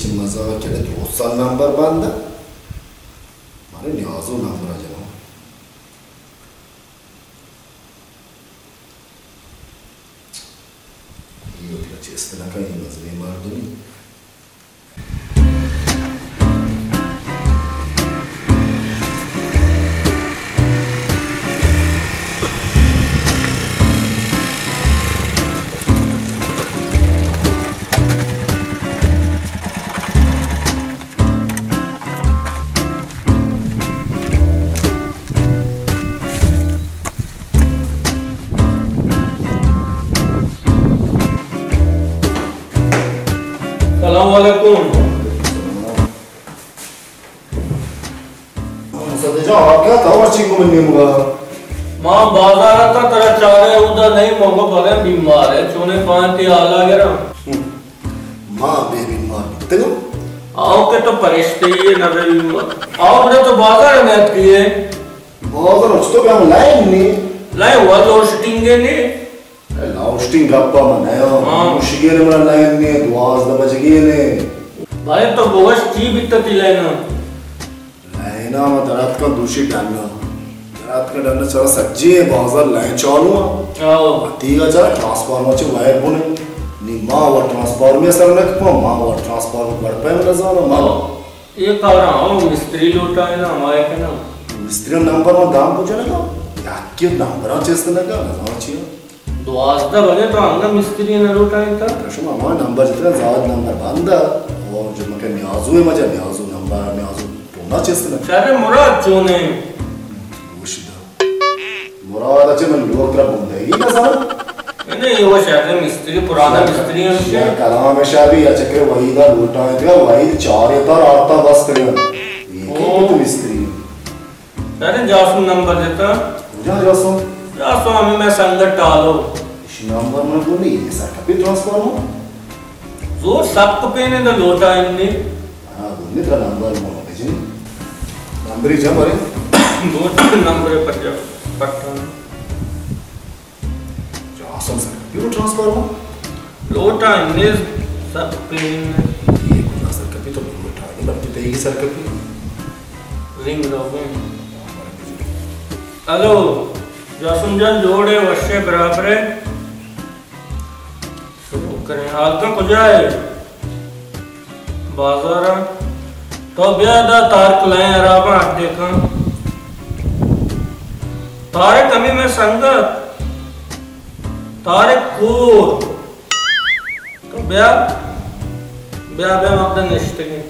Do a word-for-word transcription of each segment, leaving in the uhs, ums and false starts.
için mazak kere dostal number banda. Mane niyazu number acaba. İyi yapıyor. Çestine kayınmaz. Benim ardımı. अस्सलामुअलैकुम। सदजा आप क्या था और चिंगू में नियम का? माँ बाजार था तेरा चारे उधर नहीं मोगो बगैर बीमार है चुने पान की आला गिरा। माँ बेबी मार तेरे आओ के तो परिश्ते ये नबे बीमार आओ बड़े तो बाजार में किए बाजार उस तो क्या हम लाइन नहीं लाए हुआ तो शूटिंगे नहीं लाउस्टिंग गप्पा मनाया मुश्किल में मना लाइन नहीं दुआस द बच गए ने भाई तो गोश की भी तो लेना लाइना में दरात का दूसरी डालना दरात का डालना चला सच्ची है बाजार लाइन चालू है आओ तीगा चला ट्रांसफार्मर चे वायर बुने नी माँ वो ट्रांसफार्मर में सर लग पा माँ वो ट्रांसफार्मर बढ़ पाए मतलब ज़्यादा माँ ये कर रहा हूँ मिस्त्री लूटा है ना हमारे के ना मिस्त्री नंबर में दाम पूछा ना का यार क्यों नंबर आचे इस तरह का ना चाहिए दुआसदा बने तो अंगा मिस्त्री न लूटा है था प्रश्न मामा नंबर जितना ज़्यादा नंबर बंदा और जो मके न्याज़ू है मजा न्याज़ू नंबर न्याज़ू टोना चेस्ट ना शायद मुराद चुने मुशिदा मुराद अच्छे मन लोग तरह बोलते हैं ये ना सर नहीं ये वो शायद मिस्त्री पुराना मिस्त्री है उसके कलाम में शायद अच्छे के वही दा लूटा है क्या वही चार या तार आठ तार बस करेगा ये कितने मिस्त्री शायद जासूम नंबर देता जहाँ जासूम जासूम हमें मैं संगत टालो नंबर में तो नहीं है सर कभी ट्रांसफर हो जोर सब को पहने तो लोटा इन्हें हाँ बोलने तेरा नंबर में होते जी नंबर ही जम अरे दो नंबर पर जा पट्टा जासूम सर कभी ट्रांसफर हो लोटा इन्हें सब पहने ये कोई सर कभी तो लोटा नहीं बनती तो ये सर कभी रिंग रोगे हेलो जासूम जान जोड़े वश्य बराबर है शुरू करें हाल का कुछ है बाजार तो ब्यादा तारक लाए राबा देखा तारे कमी में संगत तारे कूर तो ब्या ब्या ब्या मकदन निश्चित है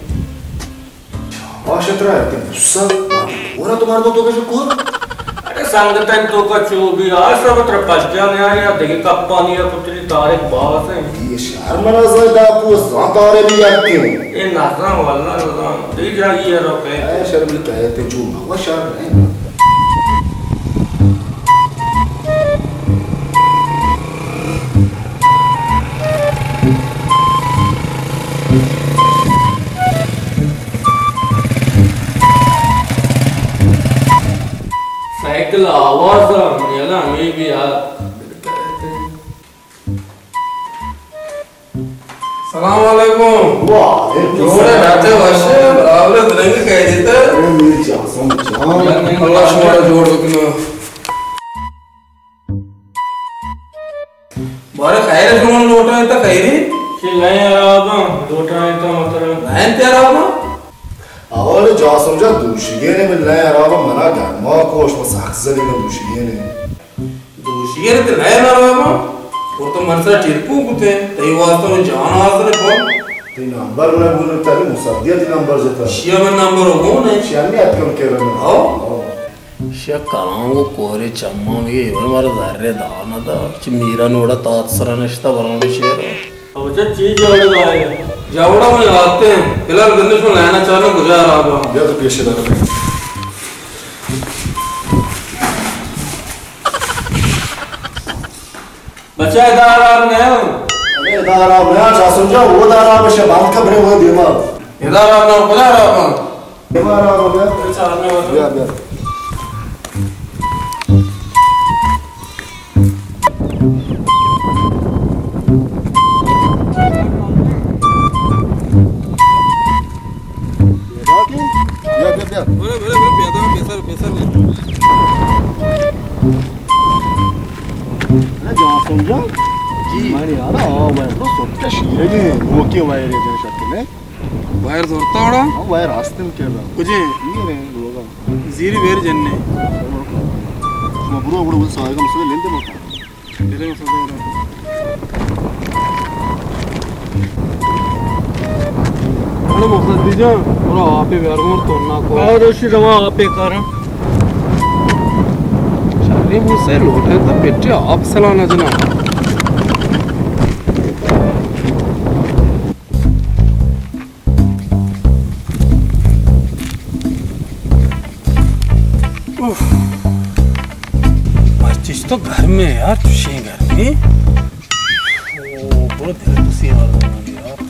आशा है कि गुस्सा और तुम्हारे तो तो कैसे कूर संगत तो का चो भी आज सब तरफ पज्जा ने आया देखे कप्पा नहीं है पुत्री तारिक बास है ये शहर में नजर दापू सांतारे भी आते हैं ये नाज़ा वाला नाज़ा दे जाइए रोके ऐ शर्म ले कहते जो वो शहर है साइकिल आवाज ये ना हमें भी यार सलाम वालेकुम वाह जोड़े बैठे वैसे बराबर दिलेंगे कह देते मेरी जासूम जान अल्लाह शुमारा जोड़ दो बारे खैर जोन लोटा है तो खैरी कि नहीं आराम लोटा है तो मतलब नहीं तेरा आराम और जासूम जा दूसरी ने मिलना है आराम मना कर माँ कोश में साक्ष्य ने दूसरी ने दूसरी ने तो नहीं आराम और तो मनसा चिरपू कुते तई वास्तव में जान आसरे कौन तीन नंबर में बोलने ताले मुसादिया तीन नंबर जेता शिया में नंबर हो कौन है शिया ने याद कम कर रहे आओ शिया कलांगो कोरे चम्मा में ये हमारा ज़र्रे दाना था कि मीरा नोड़ा तात्सरा नश्ता बनाने शेर अब जो चीज़ जोड़े लाए जावड़ा में आते हैं फिलहाल गंदश में लाना चाहना गुजार आ गया या तो पेशे दार बच्चा इधर आ रहे हैं अरे इधर आओ ना जासूम जा वो इधर आओ बस बात खबरें वो दिमाग इधर आ रहा हूँ इधर आ रहा हूँ दिमाग आओ बे चार में हो बे बे समझा जी मैंने यार आ वायर तो सोचा शीरे ने वो के वायर है जैसे शक्ल में वायर जोरता होड़ा वायर रास्ते में क्या रहा मुझे ये नहीं लोगा जीरी वेर जन्ने मैं बुरा बुरा बोल साएगा मुझसे लेंदे मत तेरे में सदा रहा अरे मकसद दीजिए और आप ही व्यार मोर तोड़ना को और उसी रवा आप ही कर शादी मुझसे लोटे तो बेटे आप सलाना जना तो घर में यार तुझे घर में ओ बहुत दिल तुसी यार यार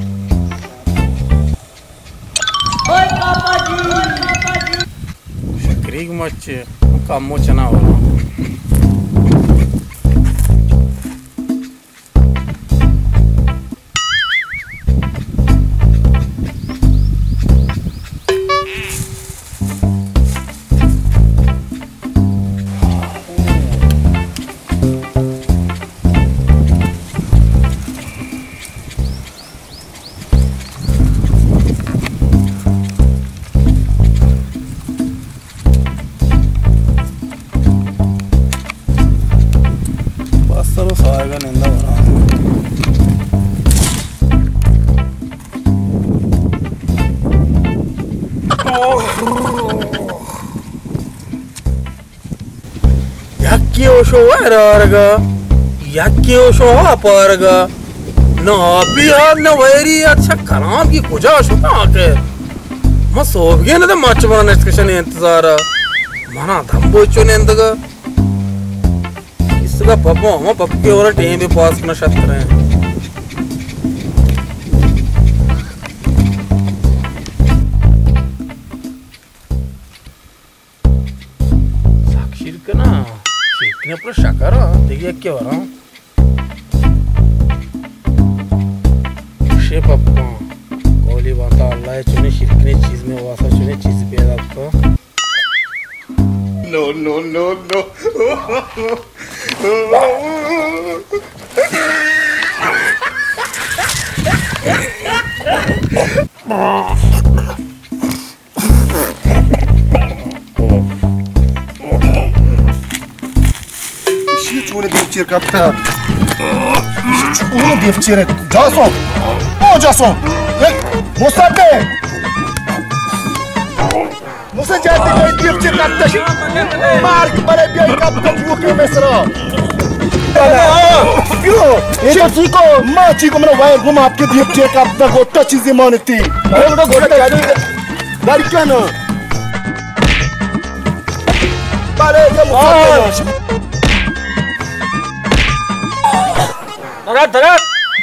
ओए पापा जी पापा जी शक्री की मच काम मो चना हो Yakyosho waraga, yakyosho aparaga, na apiya na wairi अच्छा कलाम की कुजा शुता आके, मैं सोच गया ना तो माच बना डिस्कशन इंतज़ार, मना धम्बो चुने इंतज़ा, इसका पापा हम पापा के और टीम भी पास करना चाहते हैं। ने पर शक्कर देखिए क्या हो रहा हूँ शेप अपना कोली बांधा अल्लाह है चुने शिरकने चीज में वासा चुने चीज पे आपको no no no no Чего девчонка kapta? Чего девчонка? Jason, oh Jason, eh, Musabe. Musa jadi kau девчонка kapta sih. Mark pada dia kapta juga ke mesra. क्यों? ये तो चीको, माँ चीको मेरा वायर घुमा आपके девчонка kapta को टच चीज़ें मानती। अरे उनका घोड़ा जादू गाड़ी क्या ना? बारे जब मुसाबे धरा धरा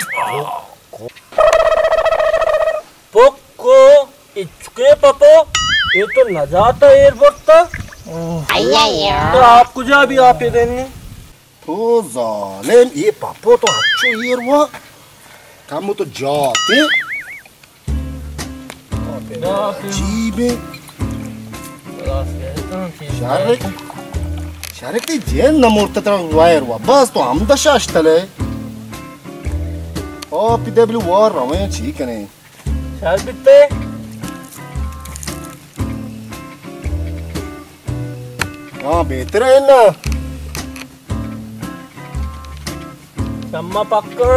पोको इचके पापो ये तो न जाता एयरपोर्ट तक तो आपको जा भी आप ही देने तो जालेम ये पापो तो अच्छो एयर हुआ कामो तो जाते जीबे शारिक शारिक ती जेन नमोर्ता तरह वायर हुआ बस तो हम दशाश तले Oh, P W war ramen ठीक है नहीं। शायद बिट्टे। हाँ बेहतर है ना। चम्मा पक्का।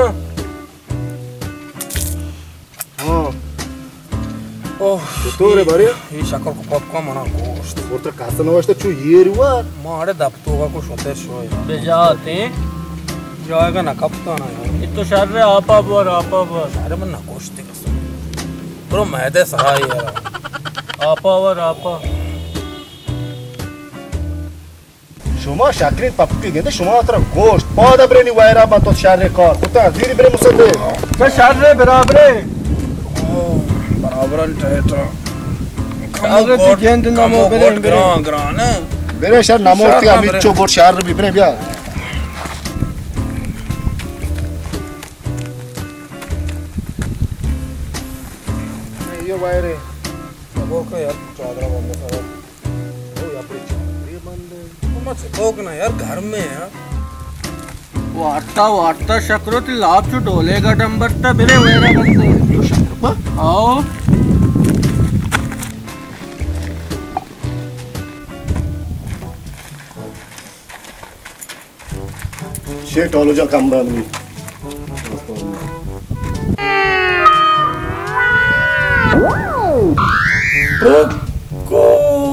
हाँ। ओह, तो रे बढ़िया। ये शक्कर को पक्का मना कोस्ट। और तो कासा नवाज़ तो चू ये रुआ। मारे दबतों का कुछ होते शोय। बेजाते। जाएगा ना कब तो ना यार ये तो शहर में आपा बोर आपा बोर शहर में ना कोश्ती का सुन तो मैदे सहा यार आपा बोर आपा शुमा शाकरीन पप्पी गए थे शुमा तरह गोश्त पादा ब्रेनी वायरा बात तो शहर का कुत्ता जीरी ब्रे मुसद्दे क्या शहर में बराबर है बराबर अंटेटा अगर तो जेंद नामों पे ग्रां ग्रां ना मेरे शहर नामों के अमित चो बोर शहर भी ब्रे बिया वायर है वो का यार चादरा बंद सारा ओ यार बड़ी चादरी बंद है तो मत भोग ना यार घर में यार वार्ता वार्ता शक्रोती लाभ चो डोलेगा डंबरता बिरे वेरा बनते यो शक्र आओ शेट ऑलो जा काम बानी को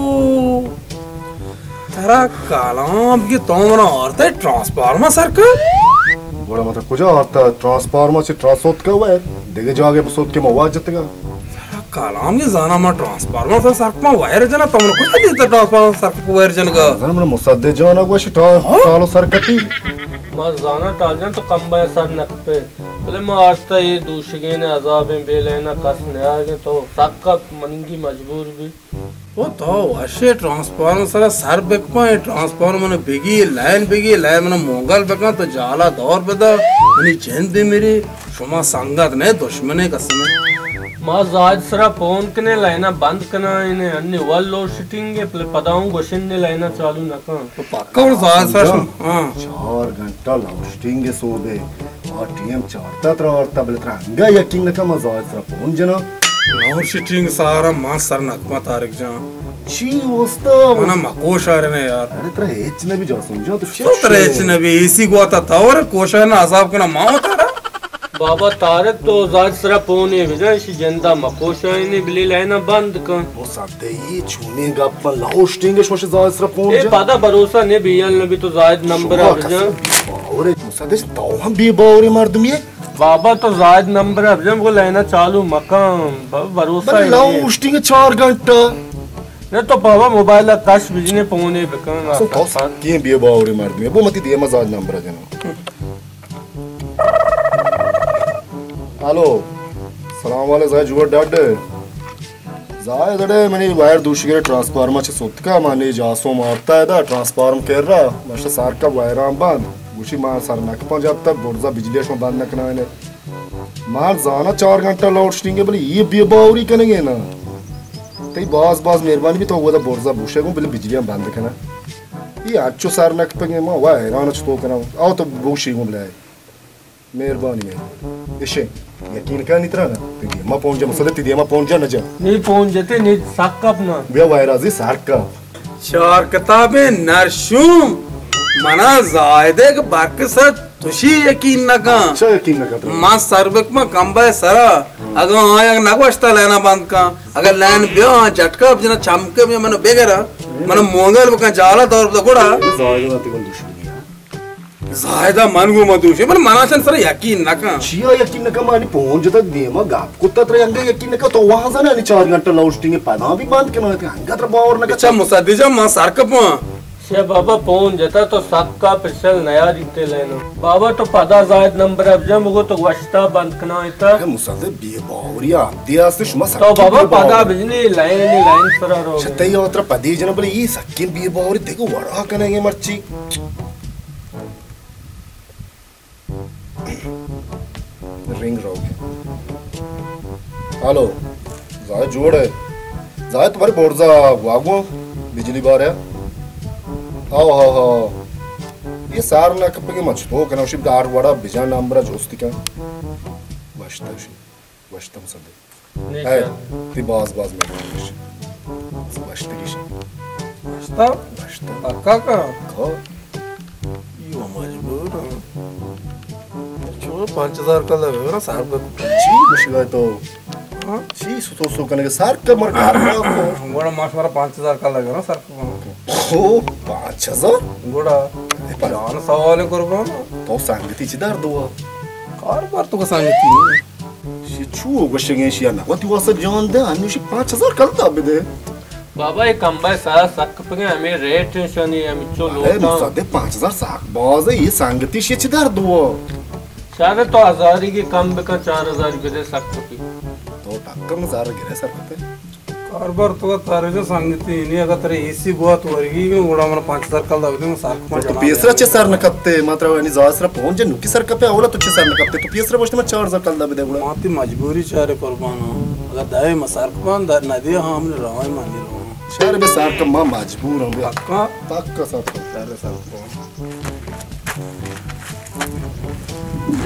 तेरा कालाम ये तो मना औरत है ट्रांसफार्मर सर्कल बड़ा मतलब कुछ आता ट्रांसफार्मर से ट्रांसोत का हुआ है देखे जो आगे सोत के मवाज जतेगा तेरा कालाम ये जाना मा ट्रांसफार्मर से सर्कल में वायर जना तुमने कुछ नहीं दिया ट्रांसफार्मर सर्कल को वायर जन का जाना मैंने मुसादे जाना हुआ शिटा सालो सर्कटी मां जाना टाल जन तो कम बाय सर नक पे पहले मारता ये दूसरे ने अजाब में बेलेना कस ने आगे तो सक्का मनगी मजबूर भी वो तो वाशे ट्रांसफार्मर सारा सर बेक पाए ट्रांसफार्मर मैंने बिगी लाइन बिगी लाइन मैंने मोंगल बेका तो जाला दौर बदा मनी चैन भी मेरी शुमा संगत ने दुश्मने कसम मां जाज सरा फोन कने लाइना बंद कना इने अन्य वल लोड शिटिंग के पदाऊं गोशन ने लाइना चालू न का तो पक्का और जाज सरा हां चार घंटा लाउस्टिंग के सो दे और टीएम चारता त्रा और तबल त्रा अंगा यकीन न का मजाज सरा फोन जना और शिटिंग सारा मां सर नकमा तारिक जा ची वस्ता मना मकोश आ रहे ने यार अरे तेरा एच ने भी जा समझा तो तो तेरे एच ने भी इसी को आता था और कोशा ना अजाब का ना मां तारा बाबा तारक तो जाज सरा फोन है विजय शी जनता मकोशा ने बिली लाइना बंद कर वो सादे ये छूने का अपन लाउस्टिंग के शोशे जाज सरा फोन ए पता भरोसा ने बियल ने भी तो जायद नंबर आ विजय और मुसादे तो हम भी बावरी मार दूं ये बाबा तो जायद नंबर है जब वो लेना चालू मकाम भरोसा है लाउस्टिंग चार घंटा ने तो बाबा मोबाइल कश बिजने पहुंचे बेकन सो तो के भी बावरी मार दूं वो मती दिए मजाज नंबर है जनो हेलो सलाम वाले जाय जुवर डड जाय दडे मनी वायर दूसरे ट्रांसफार्मर से सोतका माने जासो मारता है दा ट्रांसफार्मर कर रहा मस्त सार का वायर बंद गुशी मार सर नक पंजाब तक बोर्जा बिजली में बंद नकना है मार जाना चार घंटा लाउड स्ट्रिंग है बोले ये भी बावरी करेंगे ना तई बास बास मेहरबानी भी तो हुआ था बोर्जा बुशे को बोले बिजली में बंद करना ये अच्छो सर नक पंगे मां वायर आना छतो करना आओ तो बुशी को बुलाए मेहरबानी मेहरबानी इशे यकीन कर नहीं तरह ना तो मां पहुंच जा मसले ती मां पहुंच जा न जा नहीं पहुंच जाते नहीं साकप ना वे वायर आजी सार का चार किताबें नरशूम मना जायदे के बाकी सर तुशी यकीन न का अच्छा यकीन न का मां सरबक में कंबे सरा अगर आया नगवस्ता लेना बंद का अगर लाइन ब्यो झटका जना चमके में मन बेगरा मन मोंगल का जाला दौर तो कोड़ा जायदा ती को दुश्मनी जायदा मन गो मधुशे पर मनाशन सर यकीन न का चिया यकीन न का मानी पहुंच जता देमा गाप कुत्ता तर अंगे यकीन न का तो वहां जाना नहीं चार घंटा लाउस्टिंग के पदा भी बंद करना है अंगा तर बावर न का अच्छा मुसद्दिजा मां सरकप से बाबा पहुंच जाता तो सबका पिछल नया जीते लेना बाबा तो पदा जायद नंबर अब जब वो तो वस्ता बंद करना इता मुसद्दे बी बावरिया दिया से शुमा तो बाबा पदा बिजली लाइन ने लाइन पर रो छतई ओत्र पदी जन बोले ये सकिन बी बावरी देखो वड़ा कनेंगे मर्ची रिंग रोगे हेलो जाय जोड़ है जाय तुम्हारे बोर्जा वागो बिजली बार है आओ आओ आओ ये सार ना कपके मच तो कना शिब दार वड़ा बिजा नंबर जोस्ती का वष्टा शि वष्टा मसदे है ती बाज बाज में वष्टा की शि वष्टा वष्टा पक्का का खो यो मजबूर छोड़ पाँच हजार का लगे ना सार में ची मुश्किल है तो हाँ ची सो सो करने के सार का मर कार को गोड़ा मास मारा पाँच हजार का लगे ना सर को ओ पाँच हजार गोड़ा जान सवाल करो तो सांगती चिदार दो कार बार तो का सांगती नहीं शी छू गोशेगे शी ना वती वास जान दे अनुशी पाँच हजार कल तब दे बाबा ये कंबाय सारा सक पे हमें रेट टेंशन है हम चो लोग ना सादे पाँच हजार साक बाज ये सांगती शी चिदार दो शायद तो हजार ही के कम का चार हजार रुपए दे सकते की तो टक्कर में जार गिरे सर पे कारबार तो तारे जो संगति नहीं अगर तेरे एसी बहुत वर्गी में उड़ा मन पाँच हजार कल दावे तो साक में तो पेसरा चे सर न कत्ते मात्र वानी जासरा पहुंच जे नुकी सर कपे आवला तो चे सर न कत्ते तो पेसरा बस्ते में चार हजार कल दावे दे उड़ा माती मजबूरी चारे कुर्बान अगर दावे मसार कुर्बान दा नदी हां हमने रवाई मांगी रो शहर में सार का मां मजबूर हूं पक्का पक्का सर सारे सर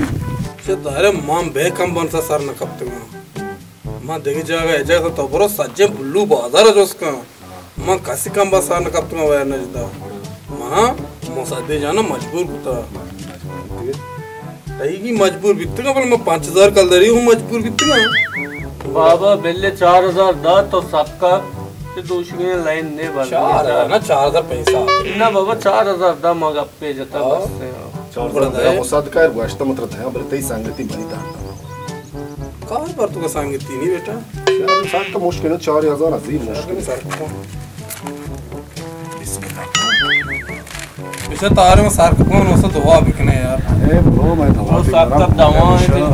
दारे मां बेकम बनता सर न कपते मां देखी जाएगा एजा तो बरो सज्जे बुल्लू बाजार है उसका मां कसी कम बस सर न कपते में वायर न जिता मां मोसादे जाना मजबूर होता तई की मजबूर बितगा पर मैं पाँच हजार कल दे रही हूँ मजबूर बितगा बाबा बिल्ले चार हजार दा तो सबका ते दूसरी लाइन ने भर चार हजार ना चार हजार पैसा ना बाबा चार हजार दा मग पे जता बस मुसादका गोष्ट मात्र था बरं तई सांगती बरी दाता काय पर तुका सांगितली नी बेटा चार सांग का मुश्किल चार हजार अजीब मुश्किल सारखं इसे तारे में सारखं कोण असं दवा बिकणे यार ए ब्रो मैं दवा वो सब सब दवा है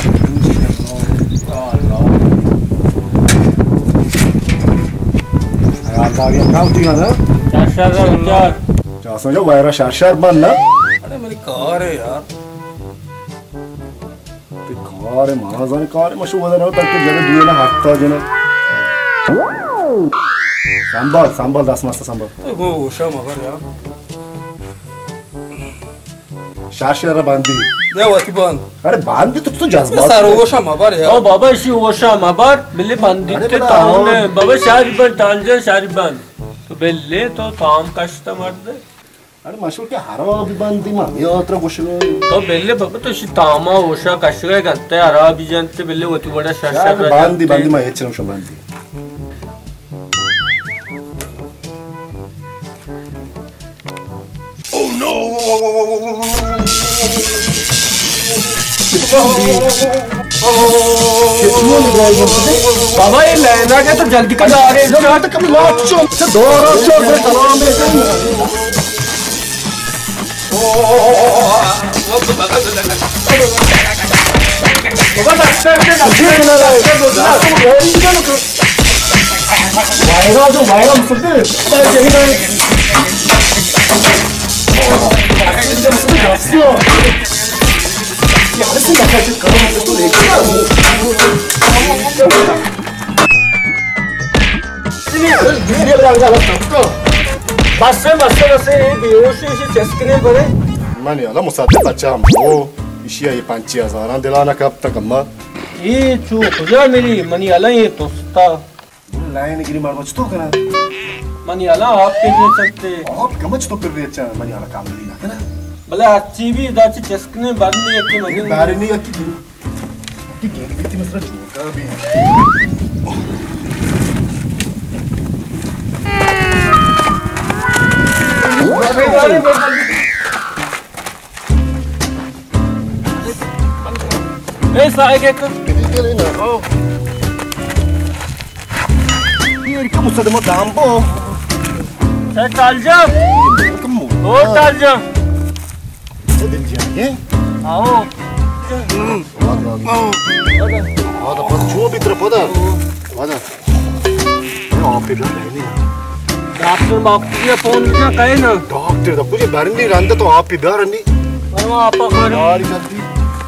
यार आ गया काम दिया ना चार चार चार जा समझो वायरा शार शार बन ना अरे मेरी कार है यार ते कार महाजन कार मशू वजन हो तक जगह दुए ना हाटता जने सांभाळ सांभाळ दस मस्त सांभाळ वो उषा मगर यार शार शार बांधी देवती बंद अरे बांधी तो तू जज्बात सारो उषा मगर ओ यार बाबा इसी ओशा माबार बिल्ले बंदिते ताम बाबा शारीबन टांजे शारीबन तो बिल्ले तो ताम कस्टमर दे अरे मशूर के हरवा भी बांधी मा ये अत्र कुशल तो बिल्ले बाबा तो तामा ओशा कशगे गंते हरा भी जानते बिल्ले वती बड़ा शाशा बांधी बांधी मा हेचन शो बांधी Oh no! बाबा ये लेना क्या तो जल्दी का जा रहे हैं ना तो कभी लाट चो से दो रात चो से तमाम में बाबा लगता है कि ना वायरा जो वायरा मुझसे यही ना यार से लगा के करो मत तो लेके वीडियो लगा लगा बस से बस से बस ये बेहोश से चस्कने पड़े मानी याला मुसादे बच्चा हम वो इशिया ये पाँच हजार दिलाना कब तक अम्मा ये चू खुजा मेरी मनी अला ये दोस्ता लाइन गिरी मार बच तो करा मनी अला आप के लिए चलते आप कमच तो कर रहे अच्छा मानी याला काम नहीं ना ना भले अच्छी भी दाची चस्कने बाद में यकी मनी दारी नहीं अकी की गेम भी थी मतलब जोका भी ए साइक एक के ना ओ ये का मुसद मो दाम्बो से टाल जा कम ओ टाल जा दिल जाए आओ वादा वादा वादा जो भी तरफ वादा वादा आप पे नहीं डॉक्टर बाप के फोन ना कहे ना डॉक्टर तो कुछ बारे नहीं रंदा तो आप ही बाहर नहीं अरे आपा कर यार जल्दी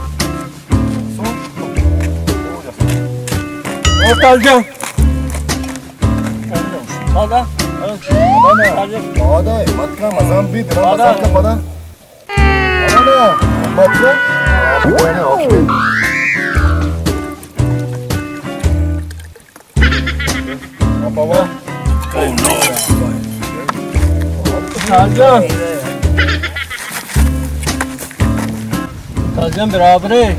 ओ टाल जा वादा वादा मत का मजाम भी तेरा मजाक का पता वादा मत का आप है ओके पापा वाह Oh no! टाल जा टाल जा बराबर है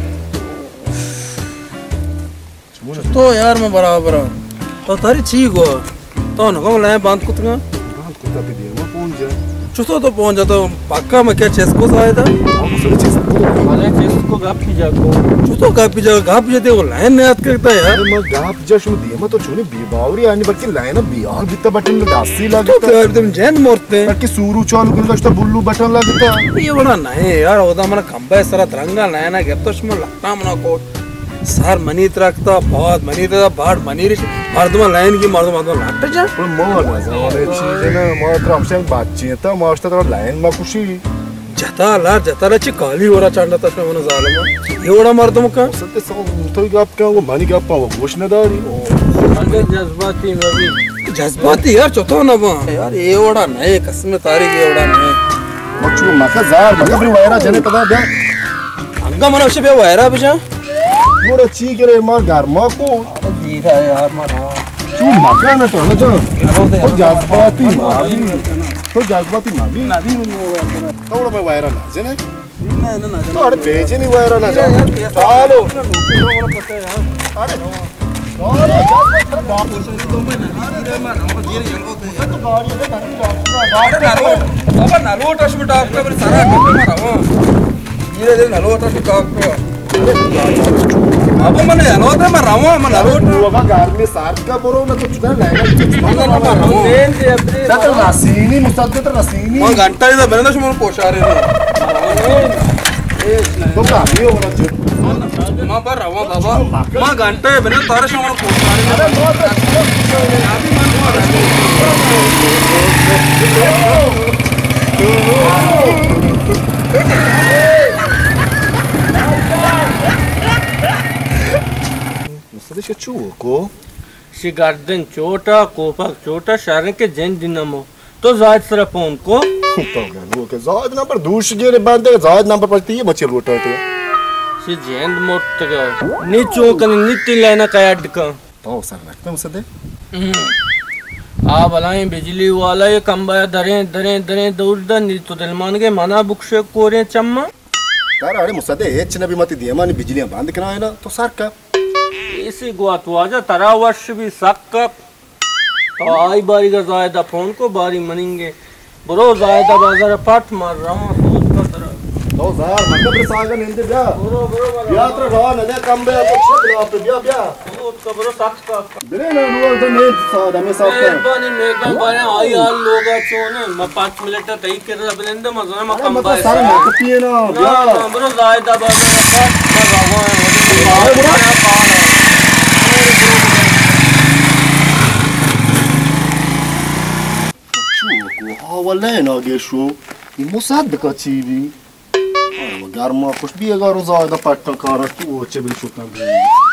तो यार मैं बराबर हूँ तो तारी ठीक हो तो ना कौन लाए बांध कुत्ता बात को तभी दे वो पहुंच जा चुतो तो पहुंच जाता पक्का मैं क्या चेस्को से आया था हम सर चीज वाले चीज को गप की जाको चुतो गापी जा गापी जाते वो लाइन नहीं याद करता यार अरे मैं गाप जा शो दिए मैं तो चुने बीबावरी आनी बल्कि लाइन बिहार बिता बटन में दासी तो लगता क्या एकदम जैन मोरते बल्कि सूरू चालू कर दस्ता बुल्लू बटन लगता ये बड़ा नहीं यार होता हमारा खंबा सरा तरंगा नया ना गिरता उसमें लगता मना को सर मनी रखता बहुत मनी था बाढ़ मनी रे मर्दमा लाइन की मर्दमा मर्दमा लगता जा पण मग जाने चीज ना मात्र आमच्या बातचीत मास्टर तर लाइन में खुशी जता ला जता ला ची काली होरा चांडा तसं म्हणून झालं मग एवढा मर्दमा का सत्य सो तो गाप का वो मनी गाप वो घोषणादारी अगर जज्बाती रवि जज्बाती यार चोतो ना बा यार एवढा नाही कसम तारीख एवढा नाही मग चू मका जार मका भी वायरा जने पता द्या अंगा मना उसे पे वायरा बजा मोर ची करे मार घर मा को जीरा यार मारा तू मका ना तो ना तो तो जज्बाती मावी तो जज्बाती मावी नदी में तो मैं वायरा ना जने ना ना ना तो अरे भेजे नहीं वायरा ना जा चालो अरे apa mana ya lo tuh marah mau mana lo Gua mah garmi sarga boro na to sudah lain. Satu rasini mustad ke rasini. mau ganta itu bener cuma koshar itu तो garmi orang je. mau apa rawa baba mau ganta ya bener taruh cuma koshar itu Mustad ke chuko. Shigarden chota, kopak chota, sharan ke jen dinamo. तो जायद सिर्फ उनको तो गनो के जायद number दूश गे रे बंदे जायद नंबर पर ती बच्चे लूटते शी जेंद मोट का नी चोकन नी तिलेना कायड का तो सर लगता है मुझसे आ बलाएं बिजली वाला ये कंबाया दरे दरे दरे दूर द नी तो दिल मान के मना बुक्शे कोरे चम्मा तार अरे मुसदे एच ने भी मत दिया मानी बिजलियां बंद कराए ना तो सर का इसी गुआ तो आजा तरा वर्ष भी सक तो आई बारी का जायदा फोन को बारी मनेंगे ब्रो जायदा बाजार पाठ मार रहा हूँ सोच का तरह तो जार मतलब रे सागा निंदे ब्या ब्रो ब्रो ब्या तर रहा न कम बे तो छक ला पे ब्या ब्या सोच का ब्रो सक का बिरे ना नो तो नहीं सादा में साफ कर मेहरबानी मेगा बारे आई यार लोगा चोने मैं पाँच मिनट तक कर रबलेंदे मजा में कम बाय सारा मत पिए ना ब्या ब्रो जायदा बाजार पाठ कर रहा हूँ अरे ब्रो والله ناقشوا المصدقة تشيبي. أنا قارما خوش بيه قارو زايدة باتن كارش تو وچه بلشوتن بيه.